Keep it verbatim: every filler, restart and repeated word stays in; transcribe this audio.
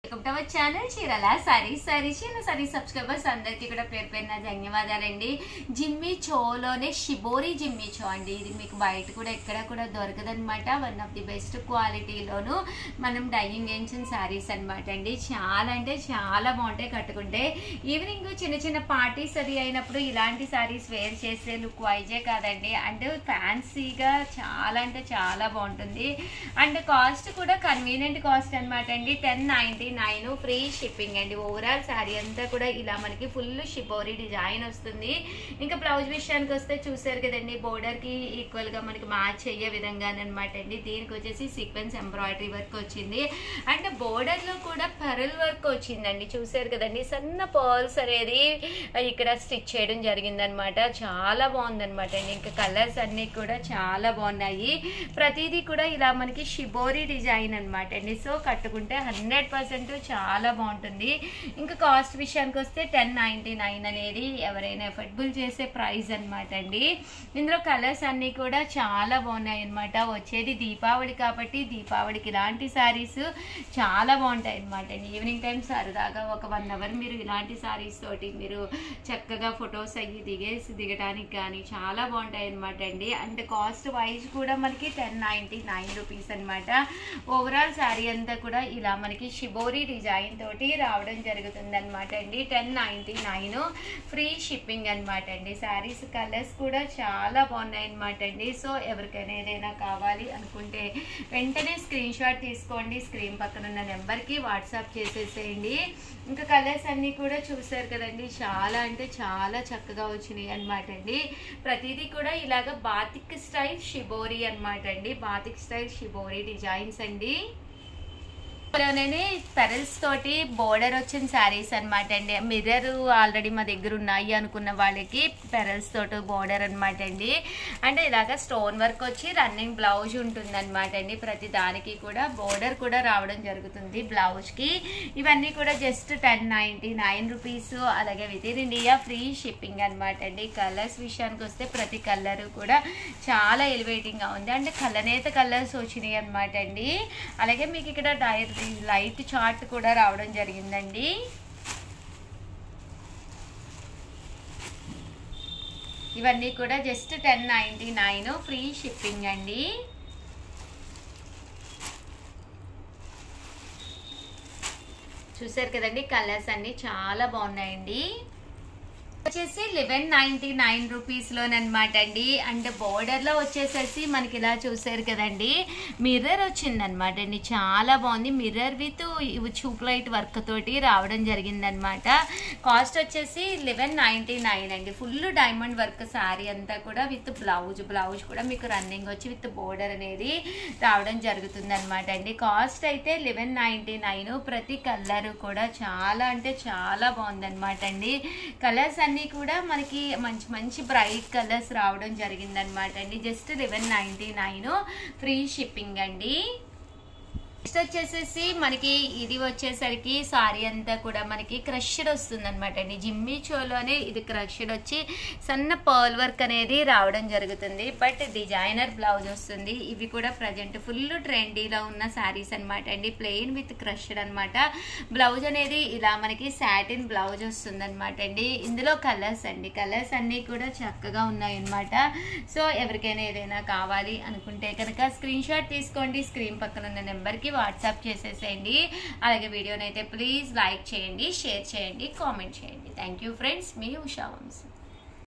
Welcome to channel చీరల సారీస్ సారీస్ చీరల saris subscribers అందరికీ కూడా పేరు పేరున ధన్యవాదాలండి. జిమ్మి చోలోనే షిబోరి జిమ్మి చో అండి. ఇది మీకు బయట కూడా ఎక్కడ కూడా దొరకదనమాట. వన్ ఆఫ్ ది బెస్ట్ క్వాలిటీలోను మనం డైయింగ్ వేయించిన సారీస్ అనమాట అండి. చాలా అంటే చాలా బాగుంటాయి కట్టుకుంటే. ఈవినింగ్ చిన్న చిన్న పార్టీస్ అది అయినప్పుడు ఇలాంటి సారీస్ వేర్ చేసే లుక్ వైజే కాదండి. అండ్ ఫ్యాన్సీగా చాలా అంటే చాలా బాగుంటుంది. అండ్ కాస్ట్ కూడా కన్వీనియంట్ కాస్ట్ అనమాట అండి. Ten ninety nine free shipping అండి. ఓవరాల్ శారీ అంతా కూడా ఇలా మనకి ఫుల్ షిబోరి డిజైన్ వస్తుంది. ఇంకా బ్లౌజ్ విషయానికి వస్తే చూసారు కదండి, బోర్డర్ కి ఈక్వల్ గా మనకి మ్యాచ్ అయ్యే విధంగా అనమాట అండి. దీనికి వచ్చేసి సీక్వెన్స్ ఎంబ్రాయిడరీ వర్క్ వచ్చింది. అండ్ బోర్డర్ లో కూడా పెరల్ వర్క్ వచ్చిందండి. చూసారు కదండి, సన్న పర్ల్స్ అనేది ఇక్కడ స్టిచ్ చేయడం జరిగింది అనమాట. చాలా బాగుంది అనమాట అండి. ఇంకా కలర్స్ అన్ని కూడా చాలా బాగున్నాయి. ప్రతిదీ కూడా ఇలా మనకి షిబోరి డిజైన్ అనమాట అండి. సో కట్టుకుంటే హండ్రెడ్ పర్సెంట్ చాలా బాగుంటుంది. ఇంకా కాస్ట్ విషయానికి వస్తే టెన్ నైన్టీ నైన్ అనేది ఎవరైనా ఎఫర్డబుల్ చేసే ప్రైస్ అనమాట అండి. ఇందులో కలర్స్ అన్ని కూడా చాలా బాగున్నాయి అనమాట. వచ్చేది దీపావళి కాబట్టి దీపావళికి ఇలాంటి శారీస్ చాలా బాగుంటాయి అనమాట అండి. ఈవినింగ్ టైం సరదాగా ఒక వన్ అవర్ మీరు ఇలాంటి శారీస్ తోటి మీరు చక్కగా ఫొటోస్ అయ్యి దిగేసి దిగడానికి కానీ చాలా బాగుంటాయి అనమాట అండి. అండ్ కాస్ట్ వైజ్ కూడా మనకి టెన్ నైన్టీ నైన్ రూపీస్ అనమాట. ఓవరాల్ శారీ అంతా కూడా ఇలా మనకి షిబోరి డిజైన్ తోటి రావడం జరుగుతుంది అనమాట అండి. Ten ninety nine free shipping అనమాట అండి. శారీస్ కలర్స్ కూడా చాలా బాగున్నాయి అనమాట అండి. సో ఎవరికైనా ఏదైనా కావాలి అనుకుంటే వెంటనే స్క్రీన్ షాట్ తీసుకోండి. స్క్రీన్ పక్కన ఉన్న నెంబర్కి వాట్సాప్ చేసేసేయండి. ఇంకా కలర్స్ అన్నీ కూడా చూసారు కదండి, చాలా అంటే చాలా చక్కగా వచ్చినాయి అనమాట అండి. ప్రతిదీ కూడా ఇలాగ బాతిక్ స్టైల్ షిబోరి అనమాట అండి. బాతిక్ స్టైల్ షిబోరి డిజైన్స్ అండి. లోనే పెరల్స్ తోటి బోర్డర్ వచ్చిన శారీస్ అనమాట అండి. మిర్రర్ ఆల్రెడీ మా దగ్గర ఉన్నాయి అనుకున్న వాళ్ళకి పెరల్స్ తోటి బోర్డర్ అనమాట అండి. అంటే ఇలాగ స్టోన్ వర్క్ వచ్చి రన్నింగ్ బ్లౌజ్ ఉంటుంది అనమాట అండి. ప్రతి దానికి కూడా బోర్డర్ కూడా రావడం జరుగుతుంది బ్లౌజ్ కి. ఇవన్నీ కూడా just ten ninety nine rupees. అలాగే within India free shipping అనమాట అండి. కలర్స్ విషయానికి వస్తే ప్రతి కలర్ కూడా చాలా ఎలివేటింగ్ గా ఉంది. అంటే కలనేత కలర్స్ వచ్చినాయి అనమాట అండి. అలాగే మీకు ఇక్కడ డైర్ లైట్ చార్ట్ కూడా రావడం జరిగిందండి. ఇవన్నీ కూడా just ten ninety nine free shipping అండి. చూసారు కదండి, కలర్స్ అన్ని చాలా బాగున్నాయండి. వచ్చేసి లెవెన్ నైన్టీ నైన్ రూపీస్ లోనమాట అండి. అండ్ బోర్డర్ లో వచ్చేసేసి మనకి ఇలా చూసారు కదండి, మిర్రర్ వచ్చింది అనమాట అండి. చాలా బాగుంది. మిర్రర్ విత్ చూప్ లైట్ వర్క్ తోటి రావడం జరిగింది అనమాట. కాస్ట్ వచ్చేసి లెవెన్ నైన్టీ నైన్ అండి. ఫుల్ డైమండ్ వర్క్ శారీ అంతా కూడా విత్ బ్లౌజ్ బ్లౌజ్ కూడా మీకు రన్నింగ్ వచ్చి విత్ బోర్డర్ అనేది రావడం జరుగుతుంది అనమాట అండి. కాస్ట్ అయితే లెవెన్ నైన్టీ నైన్. ప్రతి కలర్ కూడా చాలా అంటే చాలా బాగుంది అనమాట అండి. కలర్స్ అన్ని కూడా మనకి మంచి మంచి బ్రైట్ కలర్స్ రావడం జరిగింది అనమాట అండి. Just eleven ninety nine free shipping అండి. నెక్స్ట్ వచ్చేసేసి మనకి ఇది వచ్చేసరికి సారీ అంతా కూడా మనకి క్రష్డ్ వస్తుంది అనమాట అండి. జిమ్మి చోలోనే ఇది క్రష్డ్ వచ్చి సన్న పర్ల్ వర్క్ అనేది రావడం జరుగుతుంది. బట్ డిజైనర్ బ్లౌజ్ వస్తుంది. ఇవి కూడా ప్రజెంట్ ఫుల్ ట్రెండీలో ఉన్న శారీస్ అనమాట అండి. ప్లెయిన్ విత్ క్రష్డ్ అనమాట. బ్లౌజ్ అనేది ఇలా మనకి సాటిన్ బ్లౌజ్ వస్తుంది అనమాట అండి. ఇందులో కలర్స్ అండి, కలర్స్ అన్ని కూడా చక్కగా ఉన్నాయి అనమాట. సో ఎవరికైనా ఏదైనా కావాలి అనుకుంటే కనుక స్క్రీన్ షాట్ తీసుకోండి. స్క్రీన్ పక్కన ఉన్న నెంబర్కి వాట్సాప్ చేసేసేయండి. అలాగే వీడియోనైతే ప్లీజ్ లైక్ చేయండి, షేర్ చేయండి, కామెంట్ చేయండి. థ్యాంక్ యూ ఫ్రెండ్స్, మీ ఉషా వంశీ.